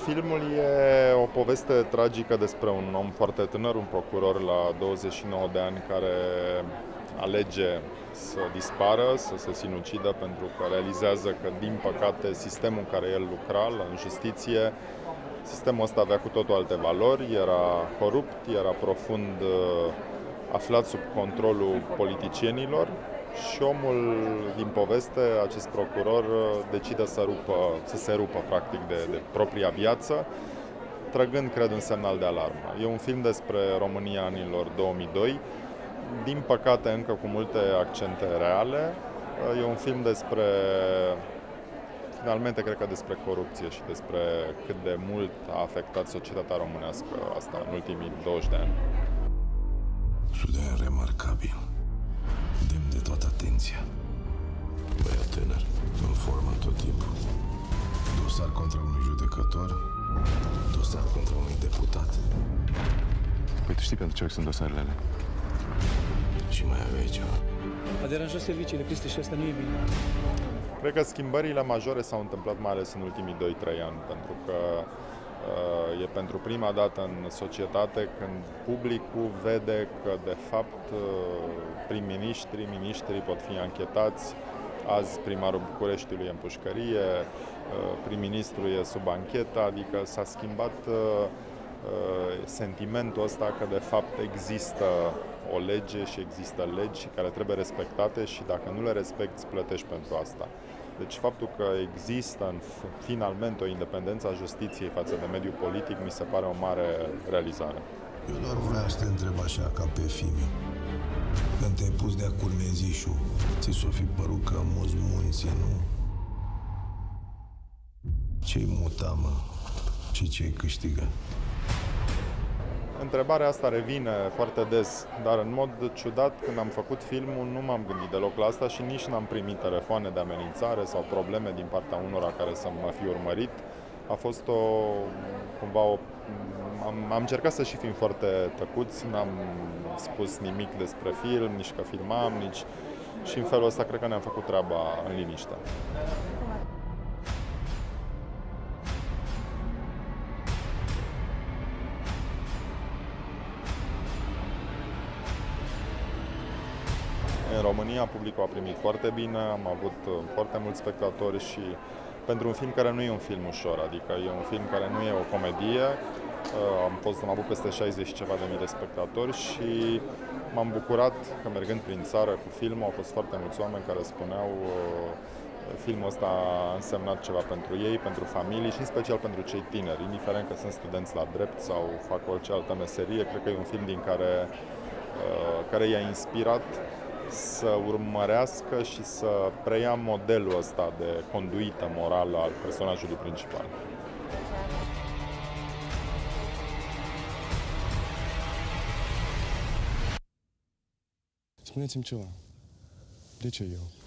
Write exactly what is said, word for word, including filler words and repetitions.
Filmul e o poveste tragică despre un om foarte tânăr, un procuror la douăzeci și nouă de ani care alege să dispară, să se sinucidă pentru că realizează că, din păcate, sistemul în care el lucra, în justiție, sistemul ăsta avea cu totul alte valori, era corupt, era profund aflat sub controlul politicienilor și omul din poveste, acest procuror, decide să, rupă, să se rupă practic de, de propria viață, trăgând, cred, un semnal de alarmă. E un film despre România anilor două mii doi, din păcate încă cu multe accente reale. E un film despre, finalmente, cred că despre corupție și despre cât de mult a afectat societatea românească asta în ultimii douăzeci de ani. Student remarcabil, demn de toată atenția. Băiat tânăr, în formă tot timpul. Dosar contra unui judecător, dosar contra unui deputat. Păi tu știi pentru ce sunt dosarele alea? Și mai aveai ceva. A deranjat serviciile, Cristi, și asta nu e bine. Cred că schimbările majore s-au întâmplat mai ales în ultimii doi trei ani, pentru că uh, e pentru prima dată în societate când publicul vede că, de fapt, uh, prim-ministrii, miniștrii pot fi anchetați. Azi primarul Bucureștiului e în pușcărie, uh, prim-ministrul e sub anchetă, adică s-a schimbat uh, uh, sentimentul ăsta că, de fapt, există o lege și există legi care trebuie respectate și dacă nu le respecti, plătești pentru asta. Deci faptul că există în, finalmente o independență a justiției față de mediul politic mi se pare o mare realizare. Eu doar vreau să te întreb așa, ca pe Fimi. Când te-ai pus de-a curmezișul, ți s-o fi părut că muți munții, nu? Ce-i muta, mă? Și ce-i câștigă? Întrebarea asta revine foarte des, dar în mod ciudat, când am făcut filmul, nu m-am gândit deloc la asta și nici n-am primit telefoane de amenințare sau probleme din partea unora care să mă fi urmărit. A fost o, cumva, o, am, am încercat să și fim foarte tăcuți, n-am spus nimic despre film, nici că filmam, nici... și în felul ăsta cred că ne-am făcut treaba în liniște. În România publicul a primit foarte bine, am avut foarte mulți spectatori și pentru un film care nu e un film ușor, adică e un film care nu e o comedie, am, fost, am avut peste șaizeci și ceva de mii de spectatori și m-am bucurat că, mergând prin țară cu filmul, au fost foarte mulți oameni care spuneau filmul ăsta a însemnat ceva pentru ei, pentru familii și în special pentru cei tineri, indiferent că sunt studenți la drept sau fac orice altă meserie, cred că e un film din care, care i-a inspirat să urmărească și să preia modelul ăsta de conduită morală al personajului principal. Spuneți-mi ceva. De ce eu?